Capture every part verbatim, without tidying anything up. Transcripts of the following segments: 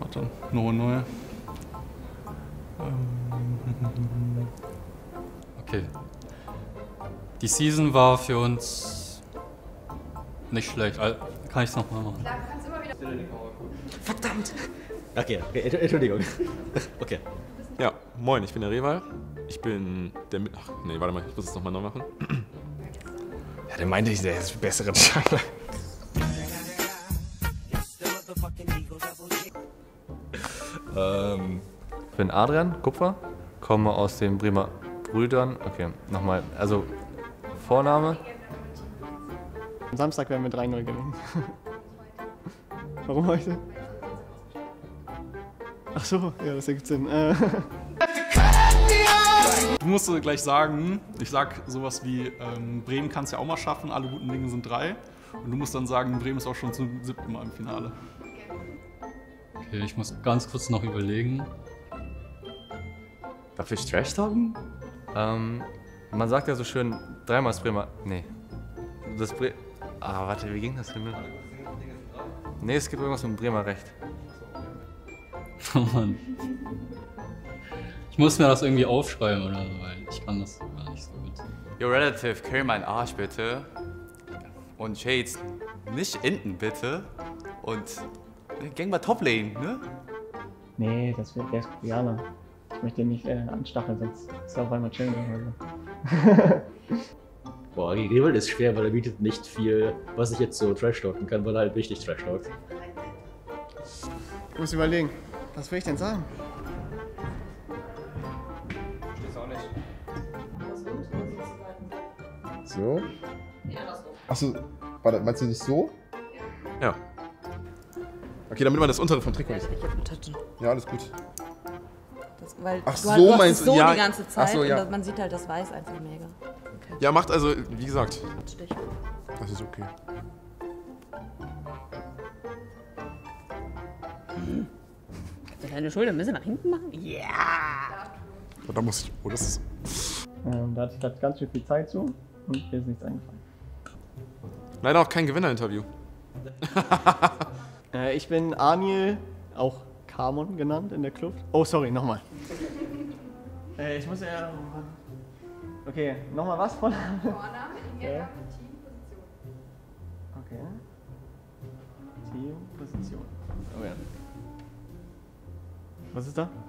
Warte, Noe Noe. Okay. Die Season war für uns nicht schlecht. Also, kann ich es nochmal machen? Klar, du kannst immer wieder. Verdammt! Okay, okay, Entschuldigung. Okay. Ja, moin, ich bin der Rewal. Ich bin der Mit... Ach, nee, warte mal, ich muss es nochmal neu machen. Ja, der meinte ich, der ist der bessere Jungler. ähm, ich bin Adrian Kupfer, komme aus den Bremer Brüdern. Okay, nochmal, also Vorname. Am Samstag werden wir drei null gewinnen. Warum heute? Ach so, ja, das ergibt Sinn. Äh. Du musst gleich sagen, ich sag sowas wie, ähm, Bremen kann es ja auch mal schaffen, alle guten Dinge sind drei. Und du musst dann sagen, Bremen ist auch schon zum siebten Mal im Finale. Okay, ich muss ganz kurz noch überlegen. Darf ich Trash talken? Ähm, man sagt ja so schön, dreimal ist Bremer. Nee. Das Bre Ah, warte, wie ging das denn? Nee, es gibt irgendwas mit dem Bremer Recht. Oh Mann. Ich muss mir das irgendwie aufschreiben oder so, weil ich kann das gar nicht so gut. Your relative, carry meinen Arsch bitte. Und Shades, nicht enden bitte. Und gang mal Toplane, ne? Nee, das wird, der ist Koreaner. Ich möchte ihn nicht äh, an Stachel setzen. Das ist auf einmal chillen oder so. Boah, die Rewal ist schwer, weil er bietet nicht viel, was ich jetzt so trash-talken kann, weil er halt richtig trash-talkt. Ich muss überlegen, was will ich denn sagen? So? Achso, warte, meinst du nicht so? Ja. Okay, damit man das untere vom Trikot nicht. Ich hab einen Tattoo. Ja, alles gut. Das, weil Ach du, so, halt, du hast meinst es du? so Ja. die ganze Zeit Ach so, ja. und man sieht halt das Weiß einfach mega. Okay. Ja, macht also, wie gesagt. Stich. Das ist okay. Kannst du deine Schulter ein bisschen nach hinten machen? Ja! Yeah. Und da muss ich. Oh, das ist. Ähm, da hatte ich gerade ganz schön viel Zeit zu und mir ist nichts eingefallen. Leider auch kein Gewinnerinterview. äh, ich bin Aniel, auch Carmon genannt in der Club. Oh, sorry, nochmal. äh, ich muss ja. Okay, nochmal was von? Vorname, Inge, Teamposition. Okay. Teamposition. Oh ja. Was ist da?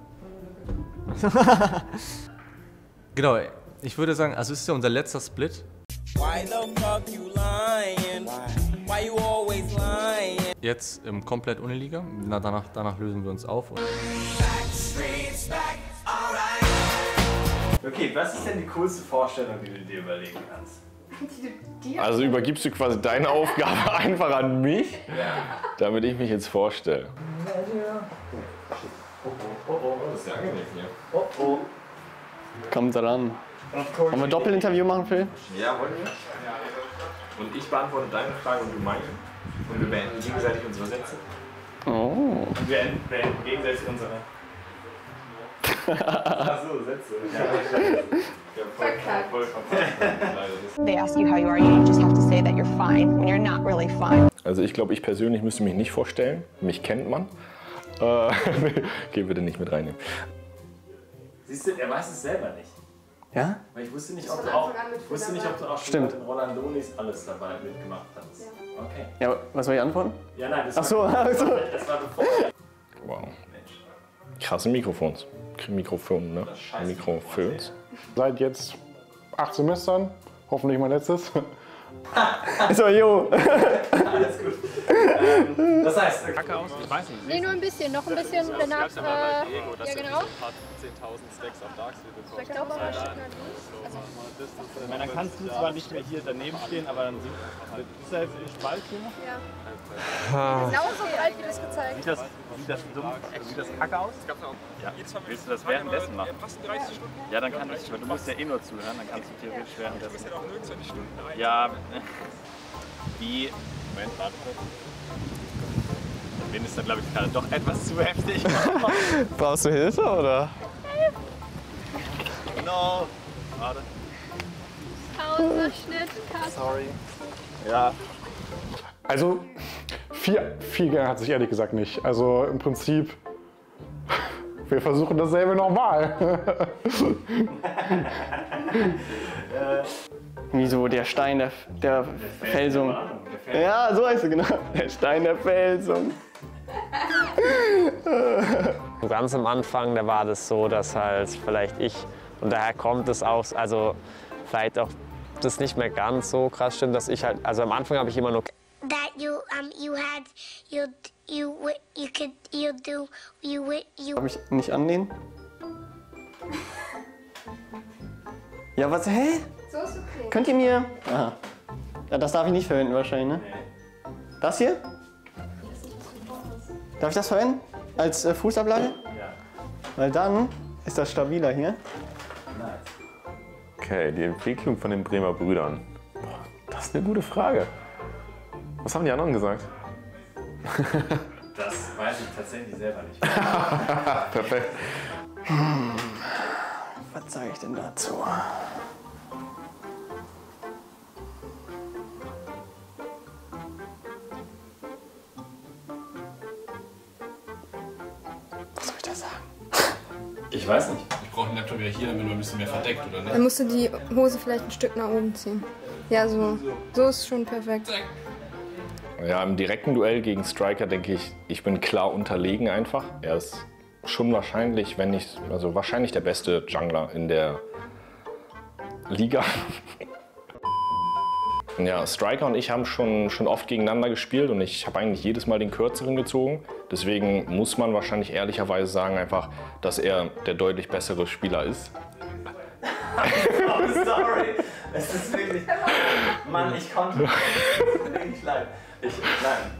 Genau, ich würde sagen, also es ist ja unser letzter Split. Jetzt im komplett ohne Liga. Na, danach, danach lösen wir uns auf. Okay, was ist denn die coolste Vorstellung, die du dir überlegen kannst? Also übergibst du quasi deine Aufgabe einfach an mich, Ja. damit ich mich jetzt vorstelle. Oh, oh, oh, das ist ja angenehm hier. Oh, oh. Kommt dran. Wollen wir ein Doppelinterview machen, Phil? Ja, wollen wir? Und ich beantworte deine Frage und du meine. Und wir beenden gegenseitig unsere Sätze. Oh. Und wir beenden gegenseitig unsere... Ach so, Sätze. Ja, voll, voll verpasst. They ask you how you are, you just have to say that you're fine when you're not really fine. Also ich glaube, ich persönlich müsste mich nicht vorstellen. Mich kennt man. Äh, okay, bitte nicht mit reinnehmen. Siehst du, er weiß es selber nicht. Ja? Weil ich wusste nicht, ob du auch, ich wusste nicht, ob du auch schon Stimmt. mit Rolandonis alles dabei mitgemacht hast. Okay. Ja, was soll ich antworten? Ja, nein, das Ach so, war, ach so. das war bevor. Wow. Krasse Mikrofons. Mikrofon, ne? Mikrofons. Seit jetzt acht Semestern, hoffentlich mein letztes. So, jo. Alles gut. Ähm, das heißt, Kacke aus? Ich weiß nicht. Nee, nur ein bisschen, noch ein bisschen danach. Äh, ja, genau. zehntausend Stacks am Tag Ich glaube aber, also, Ich meine, dann kannst du zwar nicht mehr hier daneben stehen, aber dann sieht ist da jetzt ein Spalt hier noch? Ja. Genau so breit wie das gezeigt. Sieht das, sieht das dumm, sieht das kacke aus? Ja. Willst du das währenddessen machen? Ja, dann kann ich, weil du musst ja eh nur zuhören, dann kannst du theoretisch währenddessen. Ja, wie... Moment, warte kurz. Der Wind ist dann, glaube ich, gerade doch etwas zu heftig. Brauchst du Hilfe, oder? No. Warte. Pause, Schnitt, Cut. Sorry. Ja. Also, viel, viel geändert hat sich ehrlich gesagt nicht. Also im Prinzip Wir versuchen dasselbe nochmal. Wieso der Stein der, der Felsung? Ja, so heißt er genau. Der Stein der Felsung. Ganz am Anfang, da war das so, dass halt vielleicht ich, und daher kommt es auch, also vielleicht auch das nicht mehr ganz so krass stimmt, dass ich halt, also am Anfang habe ich immer nur that you um you had you you you could you do you you Darf ich nicht anlehnen? Ja, was, hä? So ist okay. Könnt ihr mir... Aha. Ja, das darf ich nicht verwenden wahrscheinlich, ne? Das hier? Darf ich das verwenden? Als äh, Fußablage? Ja. Weil dann ist das stabiler hier. Okay, die Entwicklung von den Bremer Brüdern. Boah, das ist eine gute Frage. Was haben die anderen gesagt? Das weiß ich tatsächlich selber nicht. Perfekt. Hm. Was sage ich denn dazu? Was soll ich da sagen? Ich weiß nicht. Ich brauche den Laptop ja hier, damit man ein bisschen mehr verdeckt, oder nicht? Dann musst du die Hose vielleicht ein Stück nach oben ziehen. Ja, so. So ist schon perfekt. Ja, im direkten Duell gegen Striker denke ich, ich bin klar unterlegen einfach. Er ist schon wahrscheinlich, wenn nicht, also wahrscheinlich der beste Jungler in der Liga. Ja, Striker und ich haben schon, schon oft gegeneinander gespielt und ich habe eigentlich jedes Mal den Kürzeren gezogen. Deswegen muss man wahrscheinlich ehrlicherweise sagen einfach, dass er der deutlich bessere Spieler ist. Oh, sorry. Es ist wirklich... Mann, ich konnte... Es tut mir wirklich leid. Ich, nein.